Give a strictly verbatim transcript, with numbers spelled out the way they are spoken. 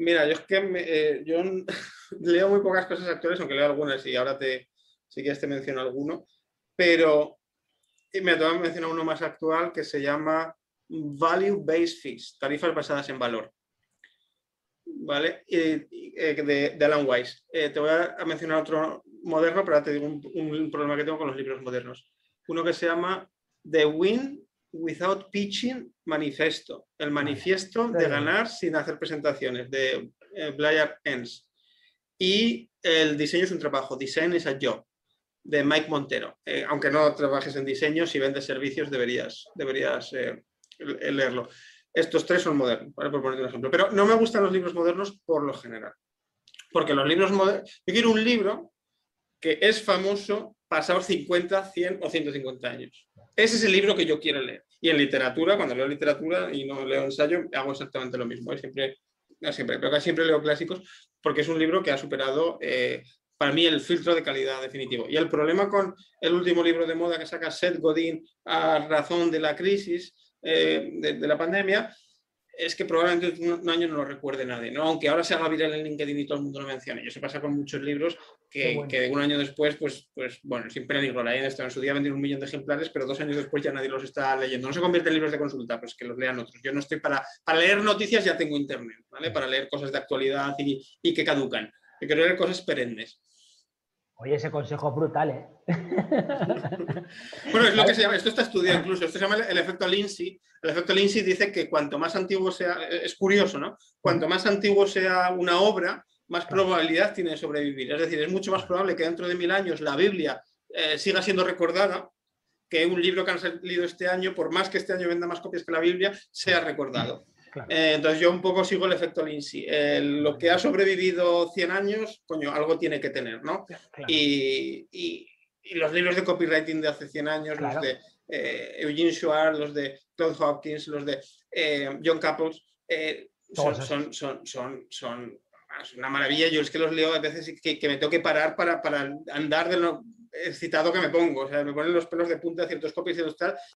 Mira, yo es que me, eh, yo leo muy pocas cosas actuales, aunque leo algunas y ahora te, si quieres te menciono alguno, pero me tengo que mencionar uno más actual que se llama Value Based Fees, tarifas basadas en valor. ¿Vale? Y, eh, de, de Alan Weiss. Eh, te voy a mencionar otro moderno, pero ahora te digo un, un problema que tengo con los libros modernos. Uno que se llama The Win Without Pitching Manifesto, el manifiesto de ganar sin hacer presentaciones, de eh, Blair Enns. Y el diseño es un trabajo, Design is a Job, de Mike Montero. Eh, aunque no trabajes en diseño, si vendes servicios deberías, deberías eh, leerlo. Estos tres son modernos, ¿vale? Por ponerte un ejemplo. Pero no me gustan los libros modernos por lo general. Porque los libros modernos... Yo quiero un libro que es famoso pasados cincuenta, cien o ciento cincuenta años. Ese es el libro que yo quiero leer. Y en literatura, cuando leo literatura y no leo ensayo, hago exactamente lo mismo. Siempre, no siempre, pero casi siempre leo clásicos porque es un libro que ha superado, eh, para mí, el filtro de calidad definitivo. Y el problema con el último libro de moda que saca Seth Godin a razón de la crisis, eh, de, de la pandemia, es que probablemente un año no lo recuerde nadie, ¿no? Aunque ahora se haga viral en LinkedIn y todo el mundo lo mencione. Y eso pasa con muchos libros que, bueno. que un año después, pues, pues bueno, sin pena ni gloria. Esto en su día vendieron un millón de ejemplares, pero dos años después ya nadie los está leyendo. No se convierte en libros de consulta, pues que los lean otros. Yo no estoy para, para leer noticias, ya tengo internet, ¿vale? Para leer cosas de actualidad y, y que caducan. Yo quiero leer cosas perennes. Oye, ese consejo es brutal, ¿eh? Bueno, es lo que se llama, esto está estudiado incluso, esto se llama el, el efecto Lindsay. El efecto Lindsay dice que cuanto más antiguo sea, es curioso, ¿no? Cuanto más antiguo sea una obra, más probabilidad tiene de sobrevivir. Es decir, es mucho más probable que dentro de mil años la Biblia eh, siga siendo recordada que un libro que han salido este año, por más que este año venda más copias que la Biblia, sea recordado. Claro. Eh, entonces yo un poco sigo el efecto Lindsay. Eh, lo que ha sobrevivido cien años, coño, algo tiene que tener, ¿no? Claro. Y, y, y los libros de copywriting de hace cien años, claro. los de eh, Eugene Schwartz, los de Claude Hopkins, los de eh, John Caples, eh, son, son, son, son, son una maravilla. Yo es que los leo a veces que, que me tengo que parar para, para andar de lo excitado que me pongo. O sea, me ponen los pelos de punta ciertos copies y tal,